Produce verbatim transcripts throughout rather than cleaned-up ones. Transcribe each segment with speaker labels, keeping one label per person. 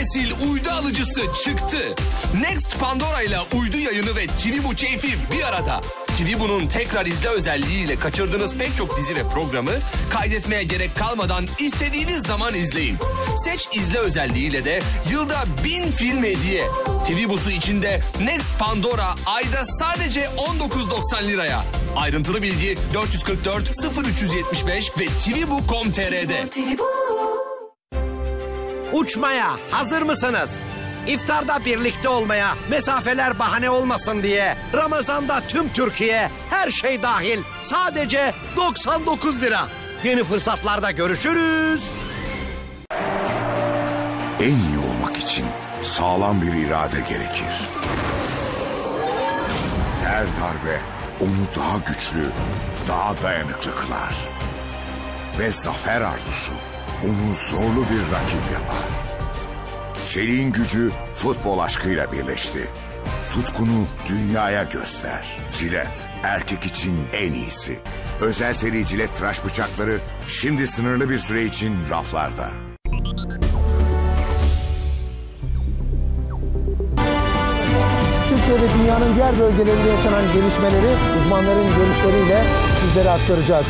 Speaker 1: nesil uydu alıcısı çıktı. Next Pandora ile uydu yayını ve T V Bu keyfi bir arada. T V Bu'nun tekrar izle özelliğiyle kaçırdığınız pek çok dizi ve programı kaydetmeye gerek kalmadan istediğiniz zaman izleyin. Seç izle özelliğiyle de yılda bin film hediye. T V Bu'su içinde Next Pandora ayda sadece on dokuz doksan liraya. Ayrıntılı bilgi dört yüz kırk dört sıfır üç yüz yetmiş beş ve tvbu nokta com nokta tr'de.
Speaker 2: Uçmaya hazır mısınız? İftarda birlikte olmaya, mesafeler bahane olmasın diye Ramazan'da tüm Türkiye, her şey dahil sadece doksan dokuz lira. Yeni fırsatlarda görüşürüz.
Speaker 3: En iyi olmak için sağlam bir irade gerekir. Her darbe onu daha güçlü, daha dayanıklı kılar. Ve zafer arzusu onu zorlu bir rakip yapar. Çelik'in gücü futbol aşkıyla birleşti. Tutkunu dünyaya göster. Gillette, erkek için en iyisi. Özel seri Gillette tıraş bıçakları şimdi sınırlı bir süre için raflarda.
Speaker 4: Türkiye ve dünyanın diğer bölgelerinde yaşanan gelişmeleri uzmanların görüşleriyle sizlere aktaracağız.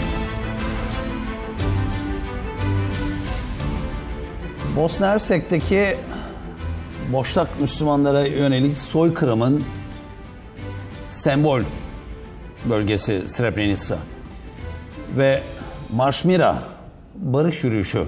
Speaker 5: Bosna Hersek'teki Boşnak Müslümanlara yönelik soykırımın sembol bölgesi Srebrenica ve Marşmira barış yürüyüşü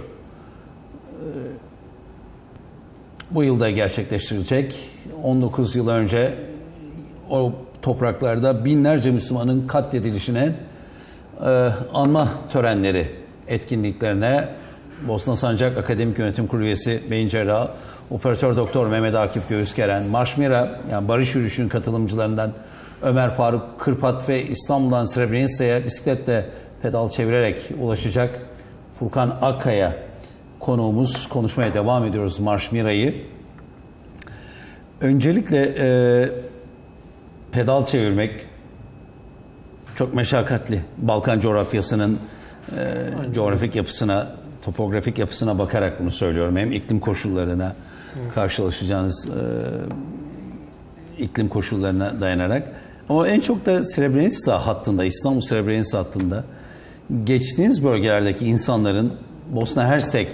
Speaker 5: bu yılda gerçekleştirilecek. on dokuz yıl önce o topraklarda binlerce Müslümanın katledilişine e, anma törenleri etkinliklerine Bosna Sancak Akademik Yönetim Kurulu üyesi Beyin Cerrahı Operatör Doktor Mehmet Akif Göğüskeren, Marşmira yani barış yürüyüşünün katılımcılarından Ömer Faruk Kırpat ve İstanbul'dan Srebrenica'ya bisikletle pedal çevirerek ulaşacak Furkan Akkaya konuğumuz. Konuşmaya devam ediyoruz Marşmira'yı. Öncelikle e, pedal çevirmek çok meşakkatli. Balkan coğrafyasının e, coğrafik yapısına, topografik yapısına bakarak bunu söylüyorum. Hem iklim koşullarına, evet, karşılaşacağınız e, iklim koşullarına dayanarak. Ama en çok da Srebrenica hattında, İstanbul Srebrenica hattında geçtiğiniz bölgelerdeki insanların Bosna Hersek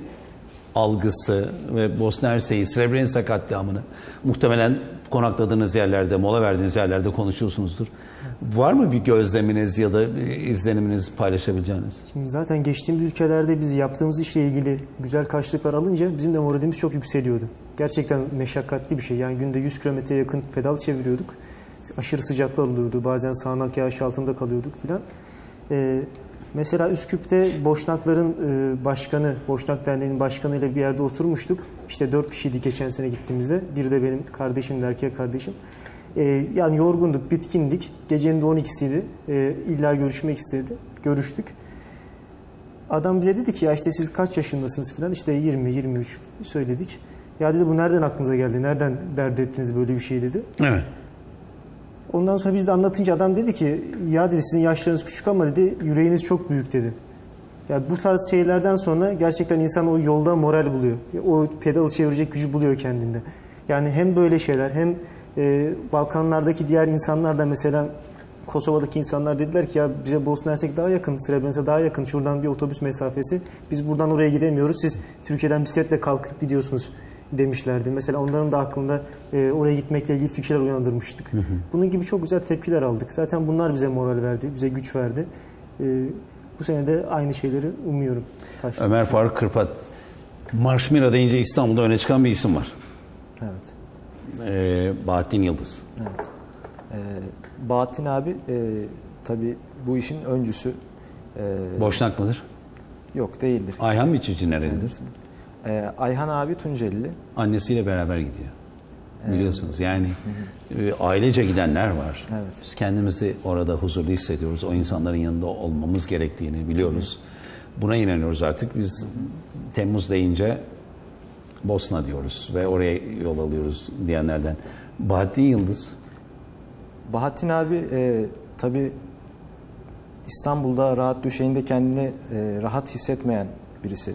Speaker 5: algısı ve Bosna Hersek'i, Srebrenica katliamını muhtemelen konakladığınız yerlerde, mola verdiğiniz yerlerde konuşuyorsunuzdur. Var mı bir gözleminiz ya da izleniminiz paylaşabileceğiniz?
Speaker 6: Şimdi zaten geçtiğimiz ülkelerde biz yaptığımız işle ilgili güzel karşılıklar alınca bizim de moralimiz çok yükseliyordu. Gerçekten meşakkatli bir şey. Yani günde yüz kilometreye yakın pedal çeviriyorduk. Aşırı sıcaklar olurdu. Bazen sağanak yağış altında kalıyorduk filan. Ee, mesela Üsküp'te Boşnakların e, başkanı, Boşnak Derneği'nin başkanıyla bir yerde oturmuştuk. İşte dört kişiydi geçen sene gittiğimizde. Biri de benim kardeşim, erkek kardeşim. Ee, yani yorgunduk, bitkindik. Gecenin de on ikisiydi. Ee, illa görüşmek istedi. Görüştük. Adam bize dedi ki ya işte siz kaç yaşındasınız filan. İşte yirmi yirmi üç söyledik. Ya dedi bu nereden aklınıza geldi? Nereden dert ettiniz böyle bir şey dedi. Evet. Ondan sonra biz de anlatınca adam dedi ki ya dedi sizin yaşlarınız küçük ama dedi yüreğiniz çok büyük dedi. Ya bu tarz şeylerden sonra gerçekten insan o yolda moral buluyor. O pedalı çevirecek gücü buluyor kendinde. Yani hem böyle şeyler hem e, Balkanlardaki diğer insanlar da mesela Kosova'daki insanlar dediler ki ya bize Bosna Hersek daha yakın, Srebrenica daha yakın. Şuradan bir otobüs mesafesi. Biz buradan oraya gidemiyoruz. Siz Türkiye'den bisikletle kalkıp gidiyorsunuz demişlerdi. Mesela onların da aklında e, oraya gitmekle ilgili fikirler uyandırmıştık. Hı hı. Bunun gibi çok güzel tepkiler aldık. Zaten bunlar bize moral verdi, bize güç verdi. E, bu sene de aynı şeyleri umuyorum. Karşısında.
Speaker 5: Ömer Faruk Kırpat, Marşmira deyince İstanbul'da öne çıkan bir isim var.
Speaker 7: Evet.
Speaker 5: Ee, Bahattin Yıldız.
Speaker 7: Evet. Ee, Bahattin abi e, tabii bu işin öncüsü. E,
Speaker 5: Boşnak mıdır?
Speaker 7: Yok değildir.
Speaker 5: Ayhan Biçici nerelidir?
Speaker 7: Ee, Ayhan abi Tunceli.
Speaker 5: Annesiyle beraber gidiyor. Biliyorsunuz yani hı hı. E, ailece gidenler var. Evet. Biz kendimizi orada huzurlu hissediyoruz. O insanların yanında olmamız gerektiğini biliyoruz. Hı hı. Buna inanıyoruz artık. Biz hı hı. Temmuz deyince Bosna diyoruz ve oraya yol alıyoruz diyenlerden. Bahattin Yıldız.
Speaker 7: Bahattin abi e, tabii İstanbul'da rahat düşeğinde kendini e, rahat hissetmeyen birisi.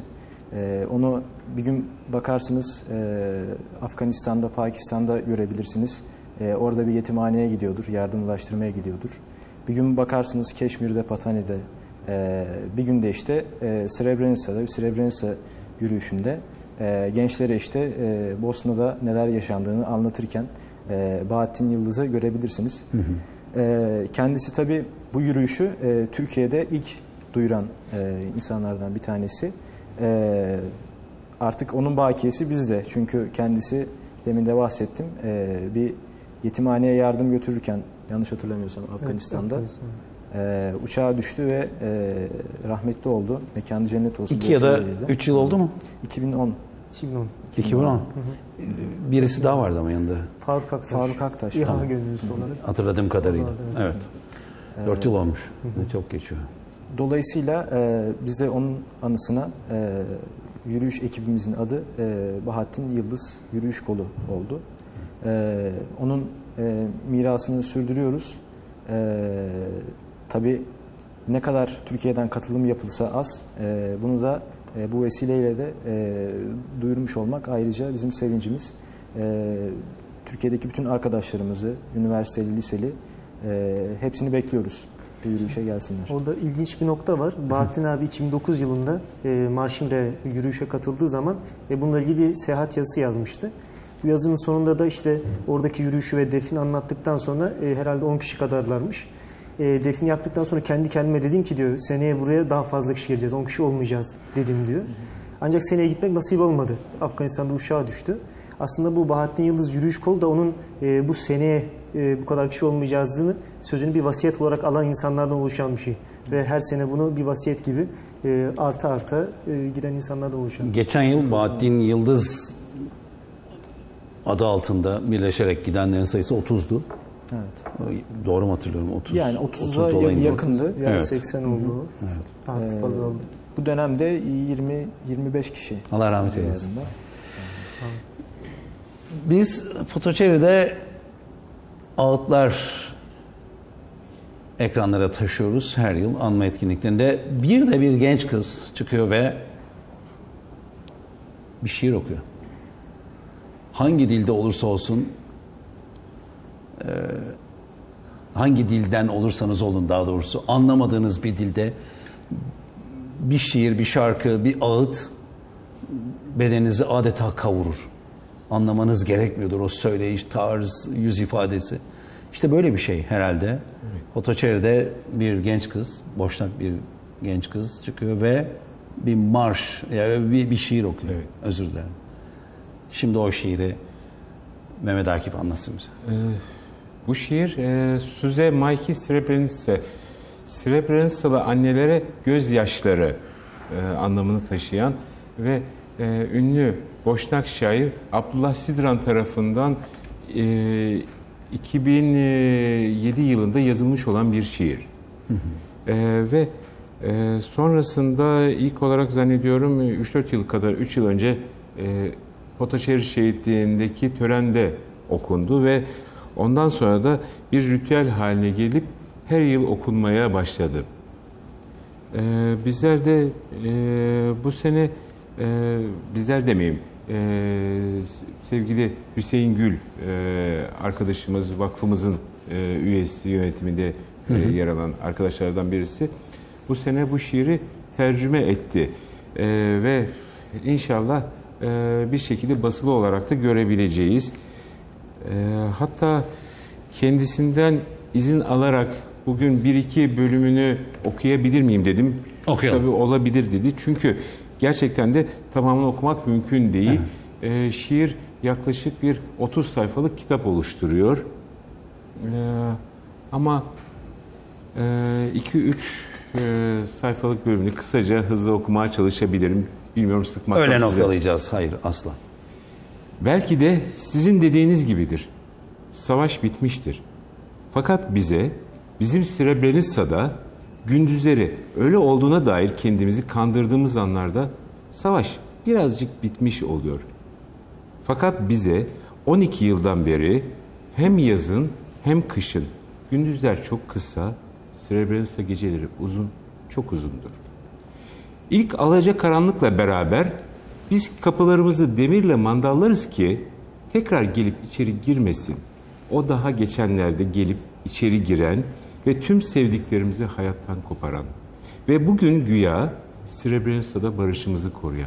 Speaker 7: E, onu bir gün bakarsınız e, Afganistan'da, Pakistan'da görebilirsiniz. E, orada bir yetimhaneye gidiyordur, yardım ulaştırmaya gidiyordur. Bir gün bakarsınız Keşmir'de, Patani'de, e, bir günde işte e, Srebrenica'da, Srebrenica yürüyüşünde e, gençlere işte e, Bosna'da neler yaşandığını anlatırken e, Bahattin Yıldız'ı görebilirsiniz. Hı hı. E, kendisi tabii bu yürüyüşü e, Türkiye'de ilk duyuran e, insanlardan bir tanesi. E, artık onun bakiyesi bizde. Çünkü kendisi, demin de bahsettim, e, bir yetimhaneye yardım götürürken, yanlış hatırlamıyorsam Afganistan'da, evet, e, uçağa düştü ve e, rahmetli oldu. Mekanı cennet olsun.
Speaker 5: İki ya da üç yıl oldu mu?
Speaker 7: iki bin on.
Speaker 6: iki bin on.
Speaker 5: iki bin on. Hı hı. Birisi daha vardı ama yanında.
Speaker 6: Faruk Aktaş.
Speaker 7: Faruk Aktaş.
Speaker 6: İHA tamam. Gönüllüsü olarak.
Speaker 5: Hatırladığım kadarıyla. Evet. evet. Dört
Speaker 7: Ee,
Speaker 5: yıl olmuş. Hı hı. Çok geçiyor.
Speaker 7: Dolayısıyla e, biz de onun anısına e, yürüyüş ekibimizin adı e, Bahattin Yıldız Yürüyüş Kolu oldu. E, onun e, mirasını sürdürüyoruz. E, tabii ne kadar Türkiye'den katılım yapılsa az. E, bunu da e, bu vesileyle de e, duyurmuş olmak ayrıca bizim sevincimiz. E, Türkiye'deki bütün arkadaşlarımızı, üniversiteli, liseli e, hepsini bekliyoruz. Bu yürüyüşe gelsinler.
Speaker 6: Orada ilginç bir nokta var. Bahattin abi iki bin dokuz yılında e, Marşimre yürüyüşe katıldığı zaman e, bununla ilgili bir seyahat yazısı yazmıştı. Bu yazının sonunda da işte oradaki yürüyüşü ve defini anlattıktan sonra e, herhalde on kişi kadarlarmış. E, defini yaptıktan sonra kendi kendime dedim ki diyor, seneye buraya daha fazla kişi geleceğiz, on kişi olmayacağız dedim diyor. Ancak seneye gitmek nasip olmadı. Afganistan'da uçağa düştü. Aslında bu Bahattin Yıldız Yürüyüş Kolu da onun e, bu seneye e, bu kadar kişi olmayacağını sözünü bir vasiyet olarak alan insanlardan oluşan bir şey. Ve her sene bunu bir vasiyet gibi e, arta arta e, giden insanlardan oluşan.
Speaker 5: Geçen yıl Bahattin Yıldız adı altında birleşerek gidenlerin sayısı otuzdu.
Speaker 7: Evet.
Speaker 5: Doğru mu hatırlıyorum? otuz.
Speaker 7: Yani otuza yakındı.
Speaker 6: Yani evet. seksen oldu.
Speaker 5: Evet.
Speaker 6: Artık
Speaker 7: ee,
Speaker 6: azaldı.
Speaker 7: Bu dönemde yirmi yirmi beş kişi.
Speaker 5: Allah rahmet eylesin. Biz Fotoçeri'de ağıtlar ekranlara taşıyoruz her yıl anma etkinliklerinde. Bir de bir genç kız çıkıyor ve bir şiir okuyor. Hangi dilde olursa olsun, e, hangi dilden olursanız olun daha doğrusu, anlamadığınız bir dilde bir şiir, bir şarkı, bir ağıt bedeninizi adeta kavurur. Anlamanız gerekmiyordur o söyleyiş, tarz, yüz ifadesi. İşte böyle bir şey herhalde. Evet. Fotoçeri'de bir genç kız, boşnak bir genç kız çıkıyor ve bir marş, yani bir, bir şiir okuyor. Evet. Özür dilerim. Şimdi o şiiri Mehmet Akif anlatsın bize.
Speaker 8: Ee, bu şiir e, Suze Mayki Srebrenica. Srebrenica'lı annelere gözyaşları e, anlamını taşıyan ve e, ünlü Boşnak şair Abdullah Sidran tarafından e, iki bin yedi yılında yazılmış olan bir şiir. Hı hı. E, ve e, sonrasında ilk olarak zannediyorum üç dört yıl kadar, üç yıl önce e, Fotoçeri şehitliğindeki törende okundu ve ondan sonra da bir ritüel haline gelip her yıl okunmaya başladı. E, bizler de e, bu sene e, bizler demeyeyim, Ee, sevgili Hüseyin Gül e, arkadaşımız, vakfımızın e, üyesi, yönetiminde e, yer alan arkadaşlardan birisi bu sene bu şiiri tercüme etti e, ve inşallah e, bir şekilde basılı olarak da görebileceğiz. E, hatta kendisinden izin alarak bugün bir iki bölümünü okuyabilir miyim dedim.
Speaker 5: Okuyalım.
Speaker 8: Tabii olabilir dedi. Çünkü gerçekten de tamamını okumak mümkün değil. E, şiir yaklaşık bir otuz sayfalık kitap oluşturuyor. E, ama iki üç e, sayfalık bölümünü kısaca hızlı okumaya çalışabilirim. Bilmiyorum, sıkmazsam
Speaker 5: öyle
Speaker 8: size.
Speaker 5: noktalayacağız. Hayır, asla.
Speaker 8: Belki de sizin dediğiniz gibidir. Savaş bitmiştir. Fakat bize, bizim Srebrenica'da gündüzleri öyle olduğuna dair kendimizi kandırdığımız anlarda savaş birazcık bitmiş oluyor. Fakat bize on iki yıldan beri hem yazın hem kışın gündüzler çok kısa, Srebrenica geceleri uzun, çok uzundur. İlk alacakaranlıkla beraber biz kapılarımızı demirle mandallarız ki tekrar gelip içeri girmesin. O daha geçenlerde gelip içeri giren ve tüm sevdiklerimizi hayattan koparan ve bugün güya Srebrenica'da barışımızı koruyan.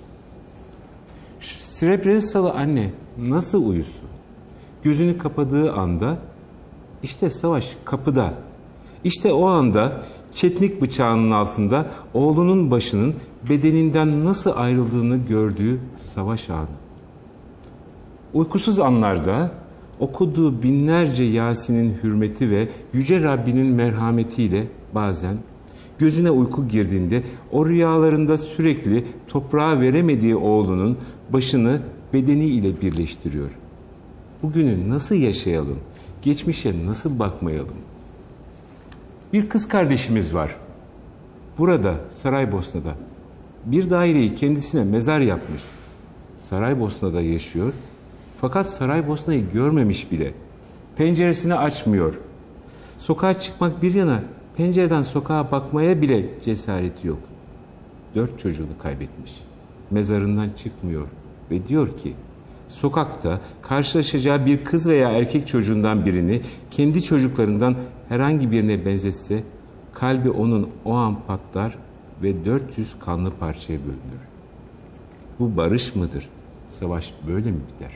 Speaker 8: Srebrenicalı anne nasıl uyusun? Gözünü kapadığı anda işte savaş kapıda. İşte o anda çetnik bıçağının altında oğlunun başının bedeninden nasıl ayrıldığını gördüğü savaş anı. Uykusuz anlarda okuduğu binlerce Yasin'in hürmeti ve Yüce Rabbinin merhametiyle bazen gözüne uyku girdiğinde o rüyalarında sürekli toprağa veremediği oğlunun başını bedeniyle birleştiriyor. Bugünü nasıl yaşayalım? Geçmişe nasıl bakmayalım? Bir kız kardeşimiz var. Burada Saraybosna'da bir daireyi kendisine mezar yapmış. Saraybosna'da yaşıyor. Fakat Saraybosna'yı görmemiş bile. Penceresini açmıyor. Sokağa çıkmak bir yana pencereden sokağa bakmaya bile cesareti yok. Dört çocuğunu kaybetmiş. Mezarından çıkmıyor ve diyor ki sokakta karşılaşacağı bir kız veya erkek çocuğundan birini kendi çocuklarından herhangi birine benzetse kalbi onun o an patlar ve dört yüz kanlı parçaya bölünür. Bu barış mıdır? Savaş böyle mi biter?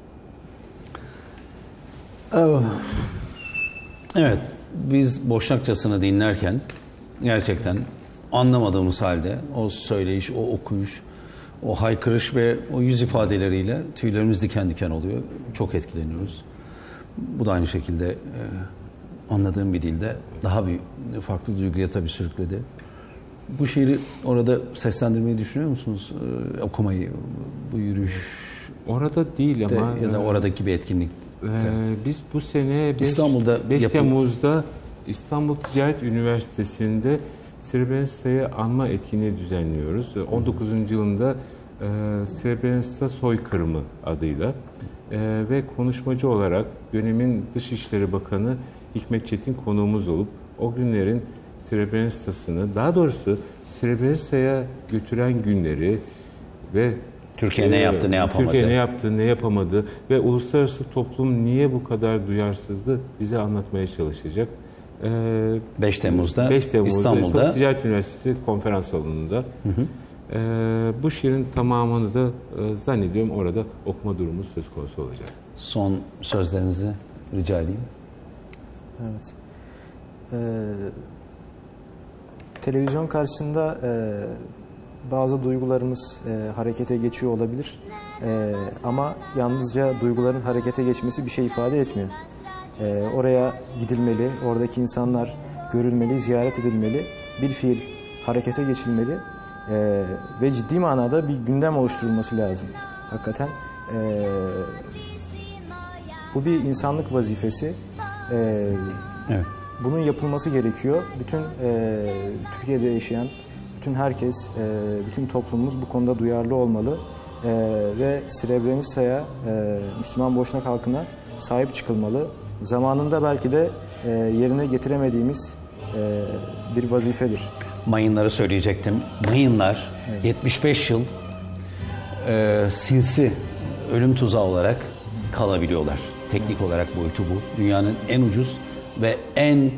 Speaker 5: Evet, biz Boşnakçasını dinlerken gerçekten anlamadığımız halde o söyleyiş, o okuyuş, o haykırış ve o yüz ifadeleriyle tüylerimiz diken diken oluyor. Çok etkileniyoruz. Bu da aynı şekilde e, anladığım bir dilde daha bir farklı duyguya tabii sürükledi. Bu şiiri orada seslendirmeyi düşünüyor musunuz? E, okumayı, bu yürüyüş
Speaker 8: orada değil
Speaker 5: de,
Speaker 8: ama
Speaker 5: ya da oradaki bir etkinlik.
Speaker 8: E, biz bu sene beş,
Speaker 5: İstanbul'da
Speaker 8: beş
Speaker 5: yapı...
Speaker 8: Temmuz'da İstanbul Ticaret Üniversitesi'nde Srebrenica'yı anma etkinliği düzenliyoruz. on dokuzuncu yılında e, Srebrenica Soykırımı adıyla e, ve konuşmacı olarak dönemin Dışişleri Bakanı Hikmet Çetin konuğumuz olup o günlerin Srebrenica'sını, daha doğrusu Srebrenica'ya götüren günleri ve
Speaker 5: Türkiye ne yaptı, ne yapamadı?
Speaker 8: Türkiye ne yaptı, ne yapamadı ve uluslararası toplum niye bu kadar duyarsızdı bize anlatmaya çalışacak.
Speaker 5: beş Temmuz'da,
Speaker 8: beş Temmuz'da
Speaker 5: İstanbul'da
Speaker 8: İstanbul Ticaret Üniversitesi konferans salonunda. Hı hı. Ee, bu şiirin tamamını da e, zannediyorum orada okuma durumu söz konusu olacak.
Speaker 5: Son sözlerinizi rica edeyim.
Speaker 7: Evet. Ee, televizyon karşısında e, bazı duygularımız e, harekete geçiyor olabilir. E, ama yalnızca duyguların harekete geçmesi bir şey ifade etmiyor. E, oraya gidilmeli, oradaki insanlar görülmeli, ziyaret edilmeli, bir fiil harekete geçilmeli e, ve ciddi manada bir gündem oluşturulması lazım. Hakikaten e, bu bir insanlık vazifesi. E,
Speaker 5: evet.
Speaker 7: Bunun yapılması gerekiyor. Bütün e, Türkiye'de yaşayan bütün herkes, e, bütün toplumumuz bu konuda duyarlı olmalı e, ve Srebrenica'ya, e, Müslüman Boşnak halkına sahip çıkılmalı. Zamanında belki de e, yerine getiremediğimiz e, bir vazifedir.
Speaker 5: Mayınları söyleyecektim. Mayınlar evet. yetmiş beş yıl e, sinsi ölüm tuzağı olarak kalabiliyorlar. Teknik evet. olarak boyutu bu. Dünyanın en ucuz ve en e,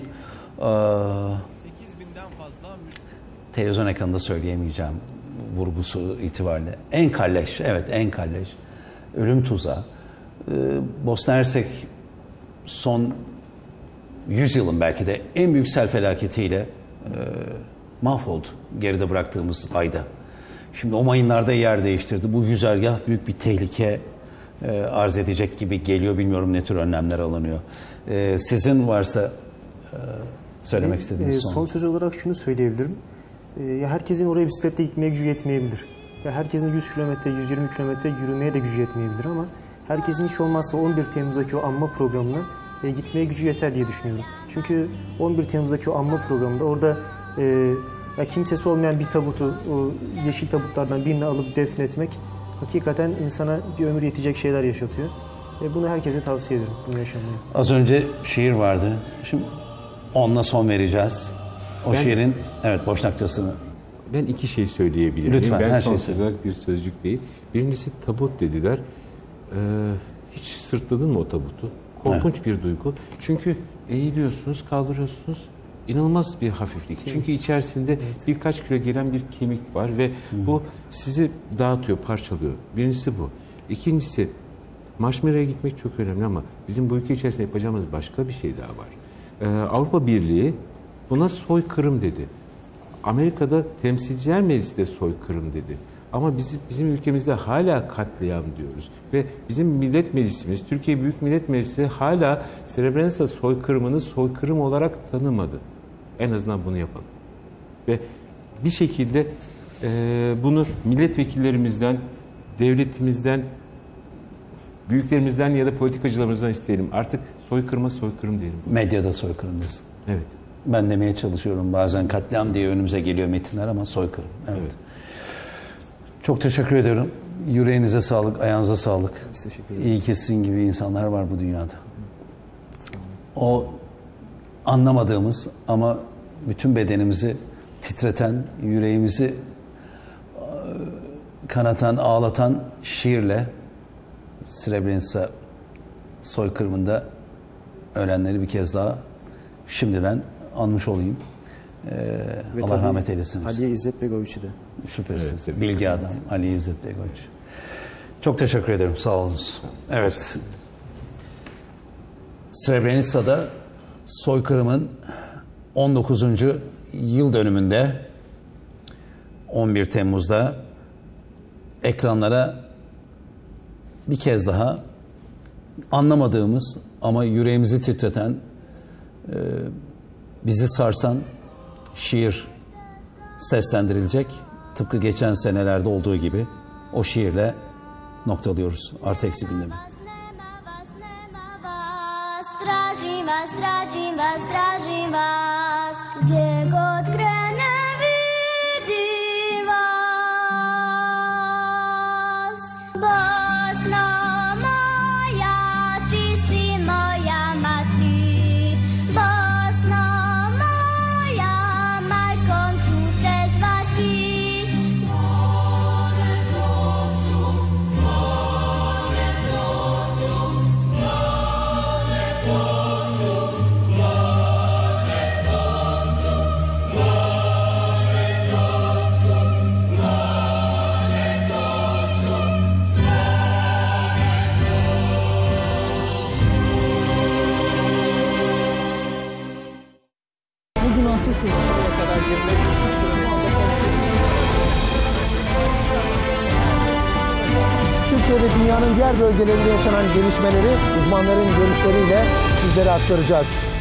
Speaker 5: televizyon ekranında söyleyemeyeceğim vurgusu itibariyle en kalleş, evet en kalleş ölüm tuzağı. E, Bosna Hersek son yüz yılın belki de en büyük sel felaketiyle e, mahvoldu geride bıraktığımız ayda. Şimdi o mayınlarda yer değiştirdi. Bu güzergah büyük bir tehlike e, arz edecek gibi geliyor. Bilmiyorum ne tür önlemler alınıyor. E, sizin varsa e, söylemek istediğiniz
Speaker 6: e,
Speaker 5: son.
Speaker 6: Son söz olarak şunu söyleyebilirim. E, herkesin oraya bisikletle gitmeye gücü yetmeyebilir. Ya herkesin yüz kilometre, yüz yirmi kilometre yürümeye de gücü yetmeyebilir ama herkesin hiç olmazsa on bir Temmuz'daki o anma programına e, gitmeye gücü yeter diye düşünüyorum. Çünkü on bir Temmuz'daki o anma programında orada e, ya kimsesi olmayan bir tabutu, o yeşil tabutlardan birini alıp defnetmek hakikaten insana bir ömür yetecek şeyler yaşatıyor. E, bunu herkese tavsiye ederim, bunu yaşamayı.
Speaker 5: Az önce şiir vardı. Şimdi onunla son vereceğiz. O ben, şiirin, evet Boşnakçasını.
Speaker 8: ben iki şey söyleyebilirim.
Speaker 5: Lütfen,
Speaker 8: ben
Speaker 5: her
Speaker 8: son
Speaker 5: şeyi
Speaker 8: söz olarak bir sözcük değil. Birincisi tabut dediler. Ee, hiç sırtladın mı o tabutu? Korkunç evet. bir duygu. Çünkü eğiliyorsunuz, kaldırıyorsunuz. İnanılmaz bir hafiflik. Evet. Çünkü içerisinde evet. birkaç kilo gelen bir kemik var ve Hı. bu sizi dağıtıyor, parçalıyor. Birincisi bu. İkincisi, Marşmera'ya gitmek çok önemli ama bizim bu ülke içerisinde yapacağımız başka bir şey daha var. Ee, Avrupa Birliği buna soykırım dedi. Amerika'da Temsilciler Meclisi de soykırım dedi. Ama bizim, bizim ülkemizde hala katliam diyoruz. Ve bizim Millet Meclisimiz, Türkiye Büyük Millet Meclisi hala Srebrenica soykırımını soykırım olarak tanımadı. En azından bunu yapalım. Ve bir şekilde e, bunu milletvekillerimizden, devletimizden, büyüklerimizden ya da politikacılarımızdan isteyelim. Artık soykırıma soykırım diyelim.
Speaker 5: Medyada soykırım desin.
Speaker 8: Evet.
Speaker 5: Ben demeye çalışıyorum. Bazen katliam diye önümüze geliyor metinler ama soykırım. Evet. evet. Çok teşekkür ediyorum. Yüreğinize sağlık, ayağınıza sağlık.
Speaker 7: Teşekkür ederiz.
Speaker 5: İyi ki sizin gibi insanlar var bu dünyada. O anlamadığımız ama bütün bedenimizi titreten, yüreğimizi kanatan, ağlatan şiirle Srebrenica soykırımında ölenleri bir kez daha şimdiden anmış olayım. Ee, Allah rahmet eylesin.
Speaker 7: Ali İzzet Begoviç'i de.
Speaker 5: Şüphesiz. Evet, bilgi adam. Ali İzzet Begoviç. Çok teşekkür ederim. Sağ olunuz. Evet. Srebrenica'da soykırımın on dokuzuncu yıl dönümünde on bir Temmuz'da ekranlara bir kez daha anlamadığımız ama yüreğimizi titreten, e, bizi sarsan şiir seslendirilecek. Tıpkı geçen senelerde olduğu gibi o şiirle noktalıyoruz Artı Eksi gündemi.
Speaker 9: Strážim vás, strážim vás, strážim vás, kde od krene vidím vás. Bosno moja, ty si moja mati. Bosno moja, majkom ću te zvati. Mole dosu, mole dosu, mole dosu, mole dosu, mole dosu, mole dosu,
Speaker 4: Bugün ansız çocuklara kadar gerilen otuz kilometre Türkiye ve dünyanın diğer bölgelerinde yaşanan gelişmeleri uzmanların görüşleriyle sizlere aktaracağız.